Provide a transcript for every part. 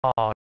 Oh,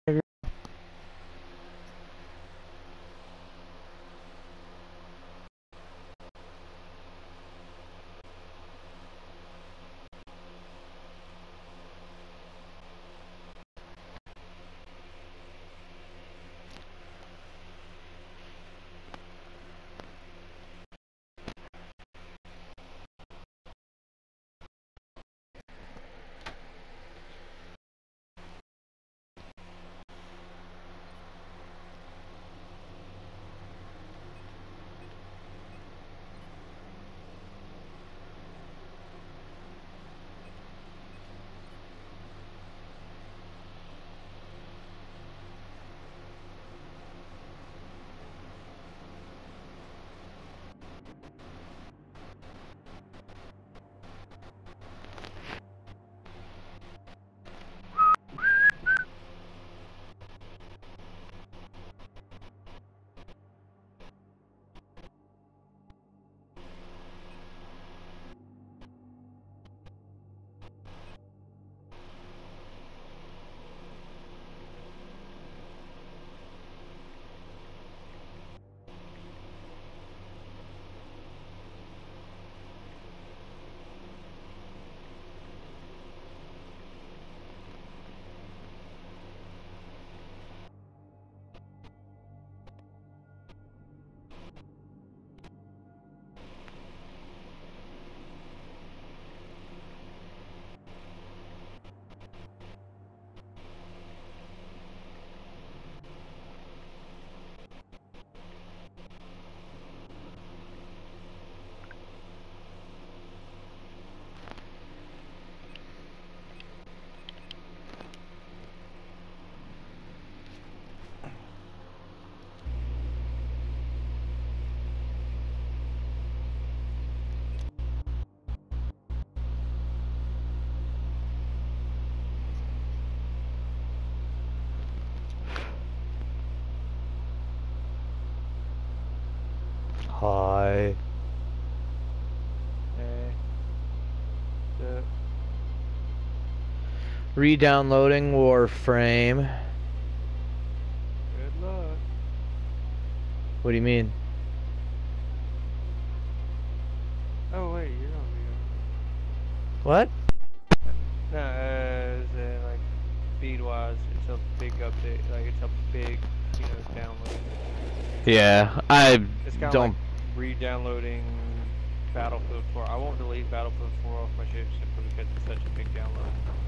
hi. Hey. Re-downloading Warframe. Good luck. What do you mean? Oh wait, you're gonna be on. What? No, like speed-wise, it's a big update. Like it's a big, download. Yeah, I It's kind of don't. like re-downloading Battlefield 4. I won't delete Battlefield 4 off my ship simply because it's such a big download.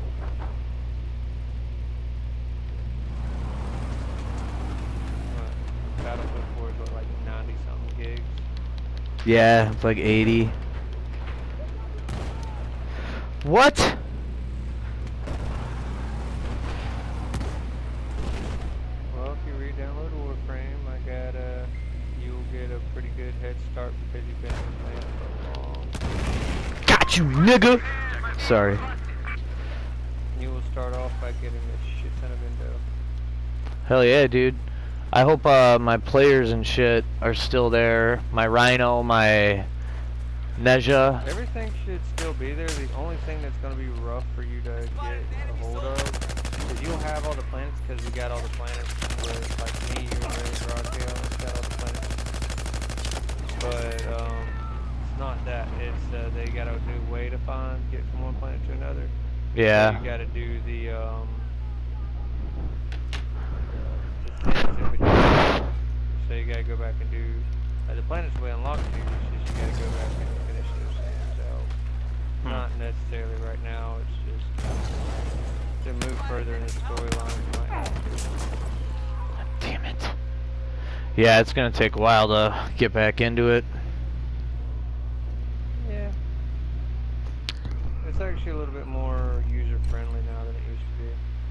Battlefield 4 is what, like 90 something gigs? Yeah, it's like 80. What? Well, if you re-download Warframe, you'll get a pretty good head start because you've been playing for long. Got you, nigga! Sorry. You will start off by getting a shit ton of indo. Hell yeah, dude. I hope my players and shit are still there. My Rhino, my Neja. Everything should still be there. The only thing that's going to be rough for you to get a hold of is you don't have all the planets because we got all the planets with like me, you, and Raziel, got all the planets. But it's not that. It's they got a new way to get from one planet to another. Yeah. So you got to do the things in between. So you got to go back and do the planets we unlocked to. It's just you got to go back and finish those things out. Not necessarily right now. It's just to move further in the storyline. You might have to. Damn it. Yeah, it's gonna take a while to get back into it. Yeah. It's actually a little bit more user friendly now than it used to be.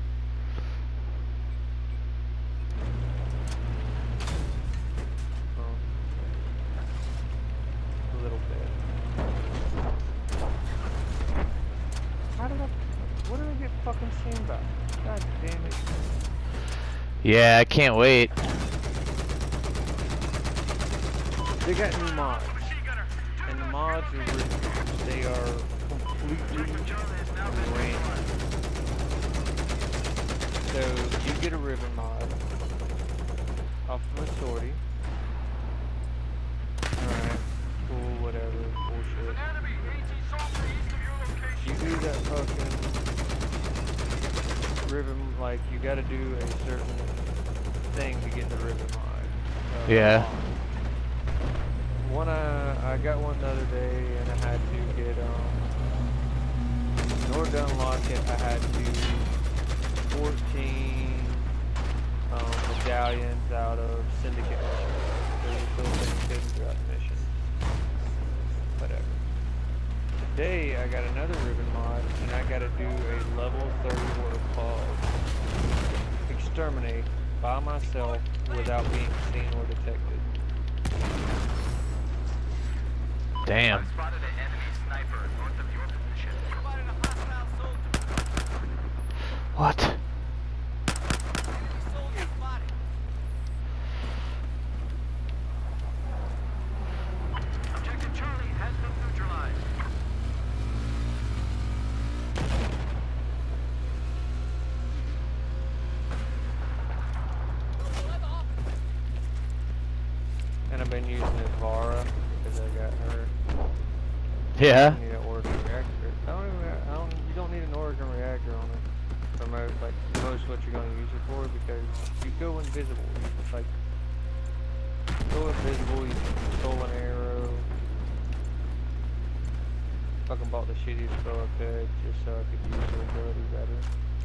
A little bit. What did I get fucking seen by? God damn it. Yeah, I can't wait. They got new mods. And the mods are really, they are completely random. So you get a ribbon mod off of a sortie. Alright, cool, whatever, bullshit. You do that fucking ribbon, like you gotta do a certain thing to get the ribbon mod. Yeah. One I got one the other day and I had to get in order to unlock it I had to do 14 medallions out of syndicate missions. There were still things hidden throughout the missions. Whatever. Today I got another ribbon mod and I gotta do a level 30 order called Exterminate by myself without being seen or detected. Damn. What? Objective Charlie has been neutralized. And I've been using Vara because I got hurt. Yeah. You need an Oregon reactor. You don't need an Oregon reactor on it. For most, like most what you're going to use it for, because you go invisible. You just like go invisible. You can control an arrow. Fucking bought the shittiest bow I could just so I could use the ability better.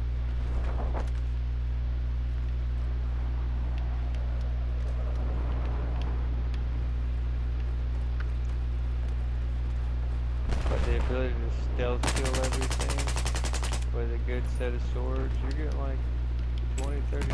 But the ability to stealth kill everything with a good set of swords, you're getting like 20-30